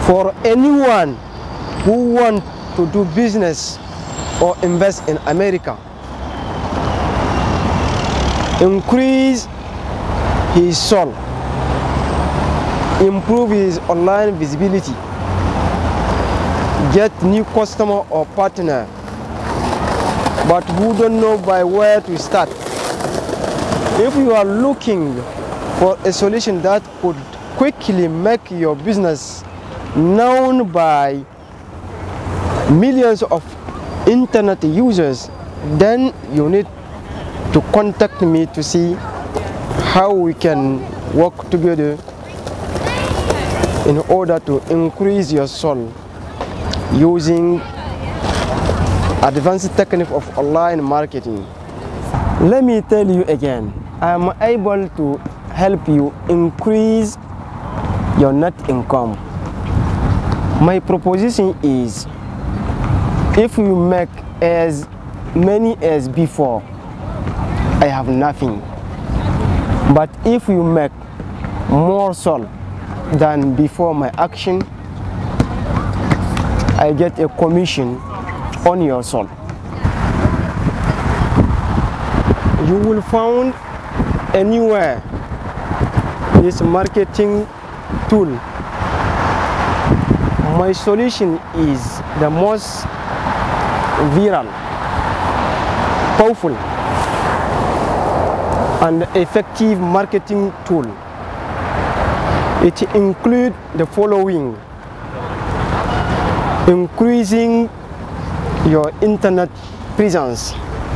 For anyone who wants to do business or invest in America, increase his soul, improve his online visibility, get new customer or partner, but who don't know by where to start. If you are looking for a solution that could quickly make your business known by millions of internet users, then you need to contact me to see how we can work together in order to increase your soul using advanced technique of online marketing. Let me tell you again, I am able to help you increase your net income. My proposition is, if you make as many as before, I have nothing. But if you make more sold than before my action, I get a commission on your sold. You will find anywhere this marketing tool. My solution is the most viral, powerful, and effective marketing tool. It includes the following: increasing your internet presence,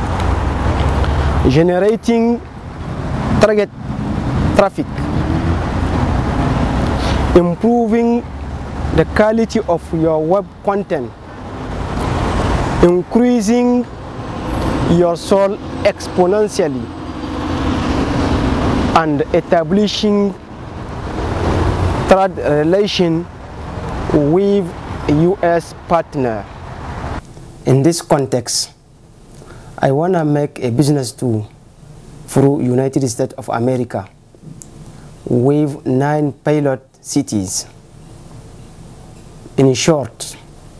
generating target traffic, improving the quality of your web content, increasing your soul exponentially, and establishing trade relation with a US partner. In this context, I want to make a business tool through United States of America with 9 pilot cities. In short,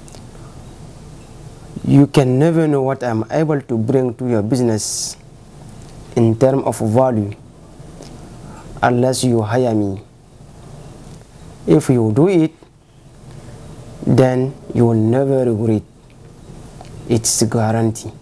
you can never know what I'm able to bring to your business in terms of value unless you hire me. If you do it, then you will never regret. It's a guarantee.